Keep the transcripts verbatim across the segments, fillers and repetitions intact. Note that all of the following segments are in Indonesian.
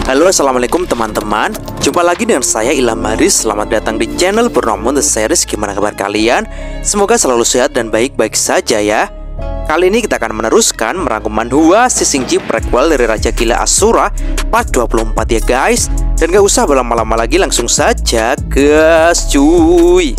Halo, assalamualaikum teman-teman. Jumpa lagi dengan saya Ilham Haris. Selamat datang di channel Purnomo The Series. Gimana kabar kalian? Semoga selalu sehat dan baik-baik saja ya. Kali ini kita akan meneruskan merangkum manhwa Sisingji prequel dari Raja Gila Asura part dua puluh empat ya guys. Dan gak usah berlama-lama lagi, langsung saja gas cuy.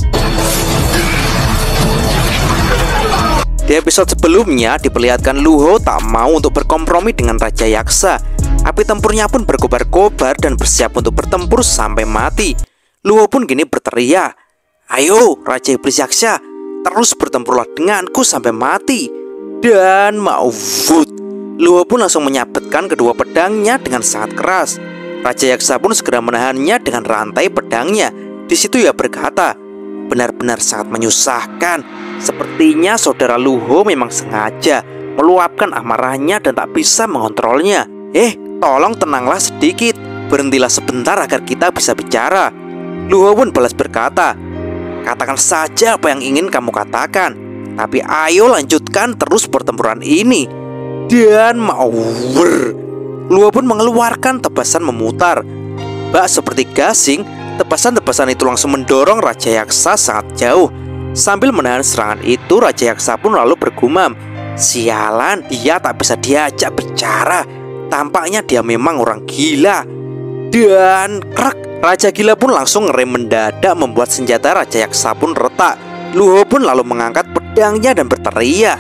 Di episode sebelumnya diperlihatkan Luho tak mau untuk berkompromi dengan Raja Yaksa. Api tempurnya pun berkobar-kobar dan bersiap untuk bertempur sampai mati. Luho pun gini berteriak, "Ayo Raja Iblis Yaksa, terus bertempurlah denganku sampai mati." Dan maufud, Luho pun langsung menyabetkan kedua pedangnya dengan sangat keras. Raja Yaksa pun segera menahannya dengan rantai pedangnya. Di situ ia berkata, "Benar-benar sangat menyusahkan. Sepertinya saudara Luho memang sengaja meluapkan amarahnya dan tak bisa mengontrolnya. Eh, tolong tenanglah sedikit. Berhentilah sebentar agar kita bisa bicara." Luho pun balas berkata, "Katakan saja apa yang ingin kamu katakan, tapi ayo lanjutkan terus pertempuran ini." Dan mauwer, Luho pun mengeluarkan tebasan memutar. Bak seperti gasing, tebasan-tebasan itu langsung mendorong Raja Yaksa sangat jauh. Sambil menahan serangan itu, Raja Yaksa pun lalu bergumam, "Sialan, dia tak bisa diajak bicara. Tampaknya dia memang orang gila." Dan krek, Raja Gila pun langsung ngerem mendadak, membuat senjata Raja Yaksa pun retak. Luho pun lalu mengangkat pedangnya dan berteriak,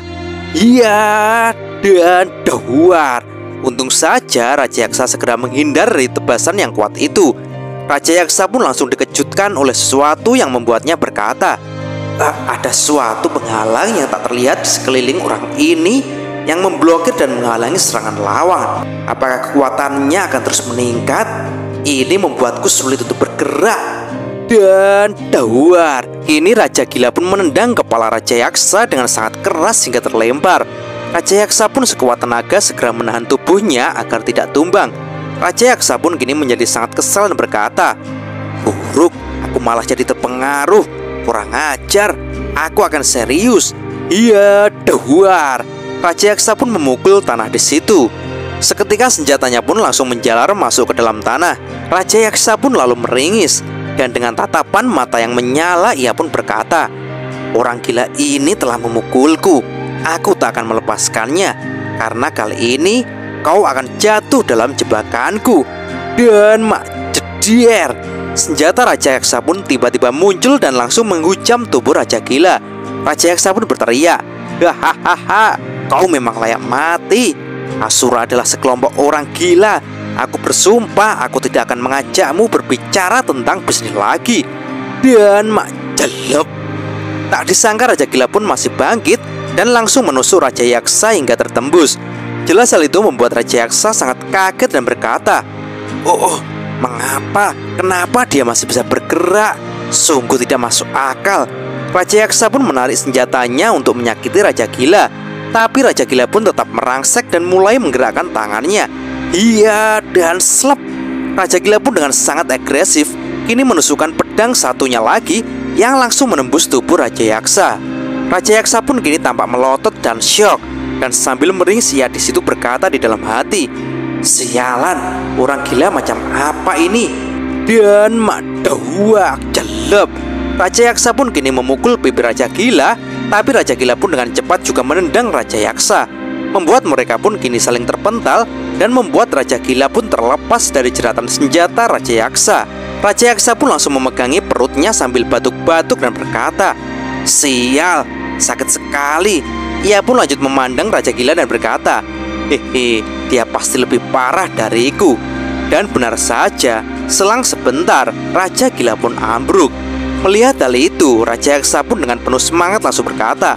"Iya!" Dan dahwar. Untung saja Raja Yaksa segera menghindar dari tebasan yang kuat itu. Raja Yaksa pun langsung dikejutkan oleh sesuatu yang membuatnya berkata, "Ah, ada suatu penghalang yang tak terlihat di sekeliling orang ini yang memblokir dan menghalangi serangan lawan. Apakah kekuatannya akan terus meningkat? Ini membuatku sulit untuk bergerak." Dan dahwar, kini Raja Gila pun menendang kepala Raja Yaksa dengan sangat keras hingga terlempar. Raja Yaksa pun sekuat tenaga segera menahan tubuhnya agar tidak tumbang. Raja Yaksa pun kini menjadi sangat kesal dan berkata, "Buruk, aku malah jadi terpengaruh. Kurang ajar, aku akan serius." Iya, dahwar. Raja Yaksa pun memukul tanah di situ. Seketika senjatanya pun langsung menjalar masuk ke dalam tanah. Raja Yaksa pun lalu meringis, dan dengan tatapan mata yang menyala ia pun berkata, "Orang gila ini telah memukulku. Aku tak akan melepaskannya, karena kali ini kau akan jatuh dalam jebakanku." Dan mak jedier, senjata Raja Yaksa pun tiba-tiba muncul dan langsung menghujam tubuh Raja Gila. Raja Yaksa pun berteriak, "Hahaha, kau memang layak mati. Asura adalah sekelompok orang gila. Aku bersumpah aku tidak akan mengajakmu berbicara tentang bisnis lagi." Dan mak jelek. Tak disangka Raja Gila pun masih bangkit dan langsung menusuk Raja Yaksa hingga tertembus. Jelas hal itu membuat Raja Yaksa sangat kaget dan berkata, "Oh, oh, mengapa? Kenapa dia masih bisa bergerak? Sungguh tidak masuk akal." Raja Yaksa pun menarik senjatanya untuk menyakiti Raja Gila. Tapi Raja Gila pun tetap merangsek dan mulai menggerakkan tangannya. Iya, dan slep. Raja Gila pun dengan sangat agresif kini menusukkan pedang satunya lagi yang langsung menembus tubuh Raja Yaksa. Raja Yaksa pun kini tampak melotot dan syok. Dan sambil meringis ia di situ berkata di dalam hati, "Sialan, orang gila macam apa ini?" Dan madawak jelek. Raja Yaksa pun kini memukul pipi Raja Gila. Tapi Raja Gila pun dengan cepat juga menendang Raja Yaksa, membuat mereka pun kini saling terpental dan membuat Raja Gila pun terlepas dari jeratan senjata Raja Yaksa. Raja Yaksa pun langsung memegangi perutnya sambil batuk-batuk dan berkata, "Sial, sakit sekali." Ia pun lanjut memandang Raja Gila dan berkata, "Hehe, dia pasti lebih parah dariku." Dan benar saja, selang sebentar Raja Gila pun ambruk. Melihat hal itu, Raja Yaksa pun dengan penuh semangat langsung berkata,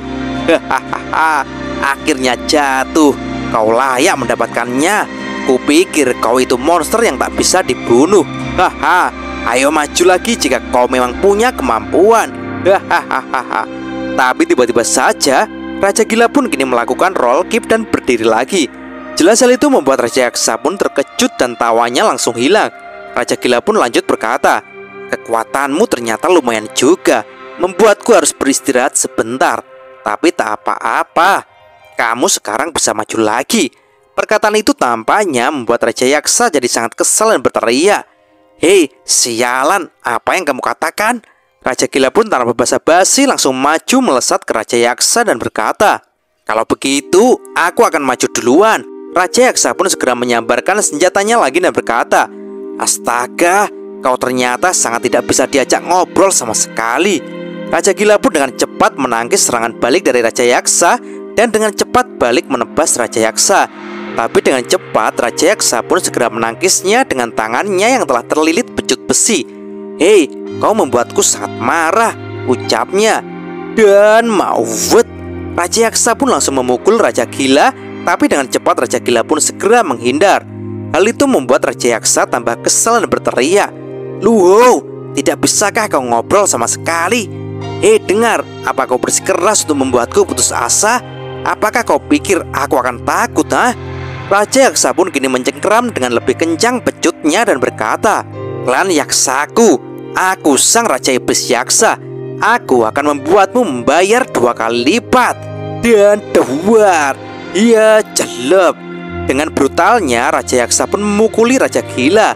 "Hahaha, akhirnya jatuh. Kau layak mendapatkannya. Kupikir kau itu monster yang tak bisa dibunuh. Haha, ayo maju lagi jika kau memang punya kemampuan." Hahaha. Tapi tiba-tiba saja Raja Gila pun kini melakukan roll keep dan berdiri lagi. Jelas hal itu membuat Raja Yaksa pun terkejut dan tawanya langsung hilang. Raja Gila pun lanjut berkata, "Kekuatanmu ternyata lumayan juga, membuatku harus beristirahat sebentar. Tapi tak apa-apa, kamu sekarang bisa maju lagi. Perkataan itu tampaknya membuat Raja Yaksa jadi sangat kesal dan berteriak, "Hei, sialan, apa yang kamu katakan?" Raja Gila pun tanpa basa-basi langsung maju melesat ke Raja Yaksa dan berkata, "Kalau begitu, aku akan maju duluan." Raja Yaksa pun segera menyambarkan senjatanya lagi dan berkata, "Astaga, kau ternyata sangat tidak bisa diajak ngobrol sama sekali." Raja Gila pun dengan cepat menangkis serangan balik dari Raja Yaksa dan dengan cepat balik menebas Raja Yaksa. Tapi dengan cepat Raja Yaksa pun segera menangkisnya dengan tangannya yang telah terlilit pecut besi. "Hei, kau membuatku sangat marah," ucapnya. Dan mauwet, Raja Yaksa pun langsung memukul Raja Gila. Tapi dengan cepat Raja Gila pun segera menghindar. Hal itu membuat Raja Yaksa tambah kesal dan berteriak, "Luho, tidak bisakah kau ngobrol sama sekali? Hei dengar, apa kau bersikeras untuk membuatku putus asa? Apakah kau pikir aku akan takut, ha?" Raja Yaksa pun kini mencengkeram dengan lebih kencang pecutnya dan berkata, "Klan Yaksaku, aku sang Raja Iblis Yaksa. Aku akan membuatmu membayar dua kali lipat." Dan duar, ia jelek. Dengan brutalnya Raja Yaksa pun memukuli Raja Gila.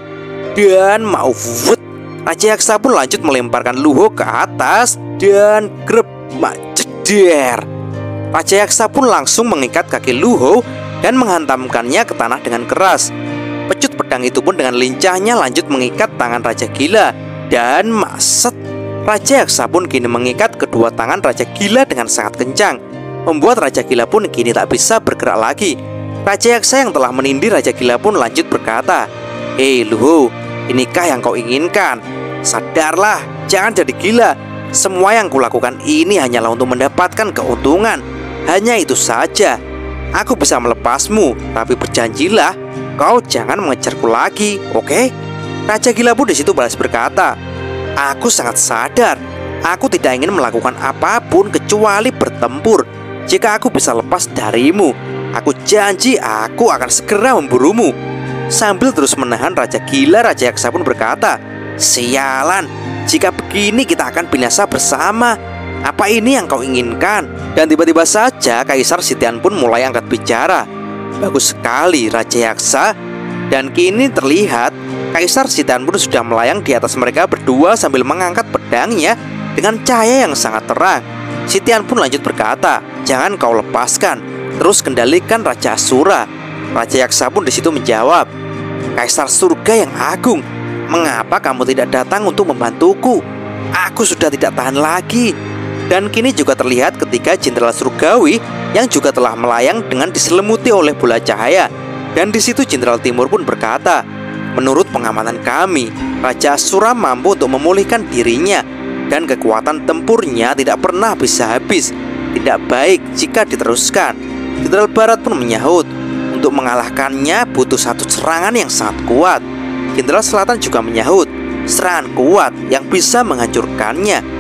Dan mauwet, Raja Yaksa pun lanjut melemparkan Luho ke atas dan grep mak jeder. Raja Yaksa pun langsung mengikat kaki Luho dan menghantamkannya ke tanah dengan keras. Pecut pedang itu pun dengan lincahnya lanjut mengikat tangan Raja Gila. Dan maset, Raja Yaksa pun kini mengikat kedua tangan Raja Gila dengan sangat kencang, membuat Raja Gila pun kini tak bisa bergerak lagi. Raja Yaksa yang telah menindih Raja Gila pun lanjut berkata, "Hei Luho, inikah yang kau inginkan? Sadarlah, jangan jadi gila. Semua yang kulakukan ini hanyalah untuk mendapatkan keuntungan. Hanya itu saja. Aku bisa melepasmu, tapi berjanjilah kau jangan mengejarku lagi, oke?" Raja Gila pun di situ balas berkata, "Aku sangat sadar. Aku tidak ingin melakukan apapun kecuali bertempur. Jika aku bisa lepas darimu, aku janji aku akan segera memburumu." Sambil terus menahan Raja Gila, Raja Yaksa pun berkata, "Sialan, jika begini kita akan binasa bersama. Apa ini yang kau inginkan?" Dan tiba-tiba saja Kaisar Sitian pun mulai angkat bicara. Bagus sekali Raja Yaksa. Dan kini terlihat Kaisar Sitian pun sudah melayang di atas mereka berdua sambil mengangkat pedangnya dengan cahaya yang sangat terang. Sitian pun lanjut berkata, "Jangan kau lepaskan, terus kendalikan Raja Asura." Raja Yaksa pun di situ menjawab, "Kaisar surga yang agung, mengapa kamu tidak datang untuk membantuku? Aku sudah tidak tahan lagi." Dan kini juga terlihat ketika Jenderal Surgawi yang juga telah melayang dengan diselimuti oleh bola cahaya. Dan di situ Jenderal Timur pun berkata, "Menurut pengamanan kami, Raja Asura mampu untuk memulihkan dirinya dan kekuatan tempurnya tidak pernah bisa habis. Tidak baik jika diteruskan." Jenderal Barat pun menyahut, "Untuk mengalahkannya butuh satu serangan yang sangat kuat." Jenderal Selatan juga menyahut, "Serangan kuat yang bisa menghancurkannya."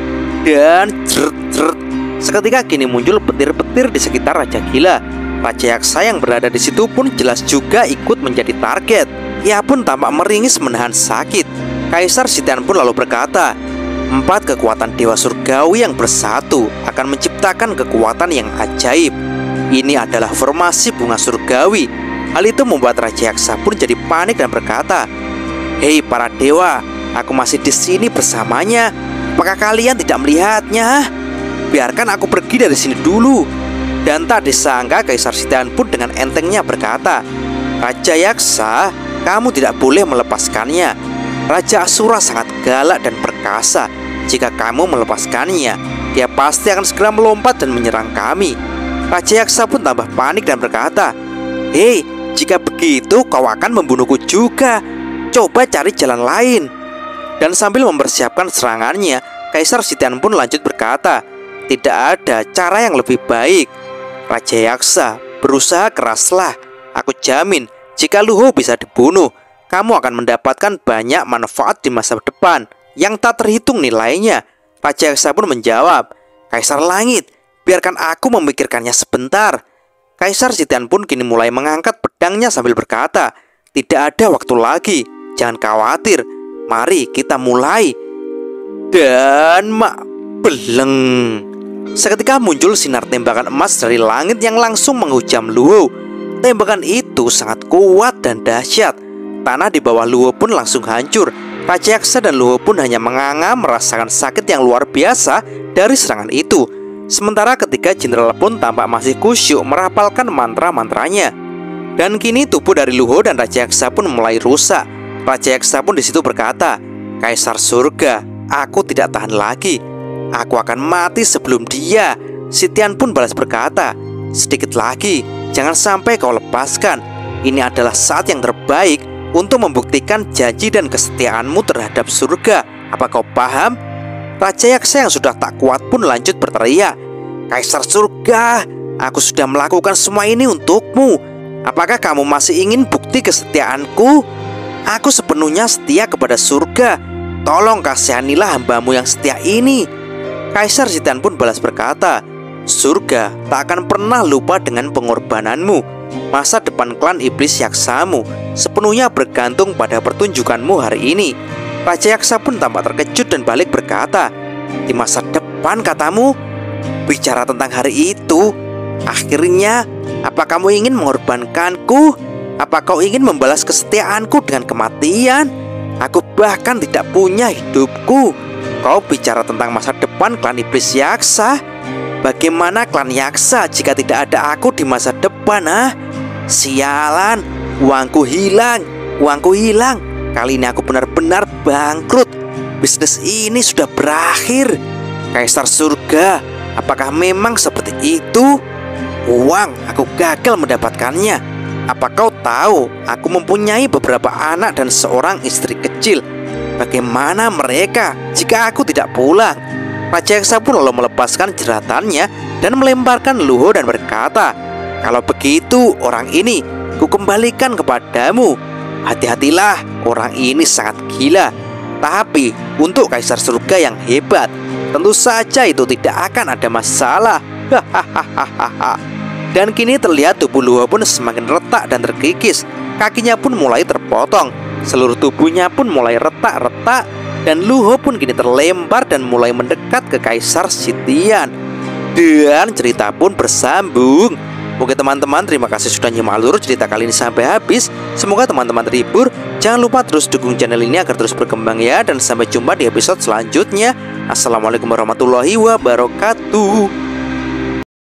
Dan jeret-jeret, seketika kini muncul petir-petir di sekitar Raja Gila. Raja Yaksa yang berada di situ pun jelas juga ikut menjadi target. Ia pun tampak meringis menahan sakit. Kaisar Sitian pun lalu berkata, "Empat kekuatan Dewa Surgawi yang bersatu akan menciptakan kekuatan yang ajaib. Ini adalah formasi bunga surgawi." Hal itu membuat Raja Yaksa pun jadi panik dan berkata, "Hei para dewa, aku masih di sini bersamanya. Apakah kalian tidak melihatnya? Biarkan aku pergi dari sini dulu." Dan tak disangka Kaisar Sitian pun dengan entengnya berkata, "Raja Yaksa, kamu tidak boleh melepaskannya. Raja Asura sangat galak dan perkasa. Jika kamu melepaskannya, dia pasti akan segera melompat dan menyerang kami." Raja Yaksa pun tambah panik dan berkata, "Hei, jika begitu kau akan membunuhku juga. Coba cari jalan lain." Dan sambil mempersiapkan serangannya, Kaisar Sitian pun lanjut berkata, "Tidak ada cara yang lebih baik. Raja Yaksa, berusaha keraslah. Aku jamin jika Luho bisa dibunuh, kamu akan mendapatkan banyak manfaat di masa depan yang tak terhitung nilainya." Raja Yaksa pun menjawab, "Kaisar Langit, biarkan aku memikirkannya sebentar." Kaisar Sitian pun kini mulai mengangkat pedangnya sambil berkata, "Tidak ada waktu lagi, jangan khawatir. Mari kita mulai." Dan mak beleng, seketika muncul sinar tembakan emas dari langit yang langsung menghujam Luho. Tembakan itu sangat kuat dan dahsyat. Tanah di bawah Luho pun langsung hancur. Raja Yaksa dan Luho pun hanya menganga merasakan sakit yang luar biasa dari serangan itu. Sementara ketika Jenderal pun tampak masih kusyuk merapalkan mantra-mantranya. Dan kini tubuh dari Luho dan Raja Yaksa pun mulai rusak. Raja Yaksa pun di situ berkata, "Kaisar surga, aku tidak tahan lagi. Aku akan mati sebelum dia." Si Tian pun balas berkata, "Sedikit lagi, jangan sampai kau lepaskan. Ini adalah saat yang terbaik untuk membuktikan janji dan kesetiaanmu terhadap surga. Apa kau paham?" Raja Yaksa yang sudah tak kuat pun lanjut berteriak, "Kaisar surga, aku sudah melakukan semua ini untukmu. Apakah kamu masih ingin bukti kesetiaanku? Aku sepenuhnya setia kepada surga. Tolong kasihanilah hambamu yang setia ini." Kaisar Zitian pun balas berkata, "Surga tak akan pernah lupa dengan pengorbananmu. Masa depan klan iblis yaksamu sepenuhnya bergantung pada pertunjukanmu hari ini." Raja Yaksa pun tampak terkejut dan balik berkata, "Di masa depan katamu? Bicara tentang hari itu, akhirnya apa kamu ingin mengorbankanku? Apa kau ingin membalas kesetiaanku dengan kematian? Aku bahkan tidak punya hidupku. Kau bicara tentang masa depan klan iblis Yaksa. Bagaimana klan Yaksa jika tidak ada aku di masa depan, ah? Sialan, uangku hilang, uangku hilang. Kali ini aku benar-benar bangkrut. Bisnis ini sudah berakhir. Kaisar surga, apakah memang seperti itu? Uang, aku gagal mendapatkannya. Apa kau tahu, aku mempunyai beberapa anak dan seorang istri kecil. Bagaimana mereka jika aku tidak pulang?" Raja Yaksa pun lalu melepaskan jeratannya dan melemparkan Luho dan berkata, "Kalau begitu orang ini kukembalikan kepadamu. Hati-hatilah, orang ini sangat gila. Tapi untuk Kaisar surga yang hebat, tentu saja itu tidak akan ada masalah." Hahaha. Dan kini terlihat tubuh Luho pun semakin retak dan terkikis. Kakinya pun mulai terpotong. Seluruh tubuhnya pun mulai retak-retak. Dan Luho pun kini terlempar dan mulai mendekat ke Kaisar Zitian. Dan cerita pun bersambung. Oke teman-teman, terima kasih sudah nyimak alur cerita kali ini sampai habis. Semoga teman-teman terhibur. Jangan lupa terus dukung channel ini agar terus berkembang ya. Dan sampai jumpa di episode selanjutnya. Assalamualaikum warahmatullahi wabarakatuh.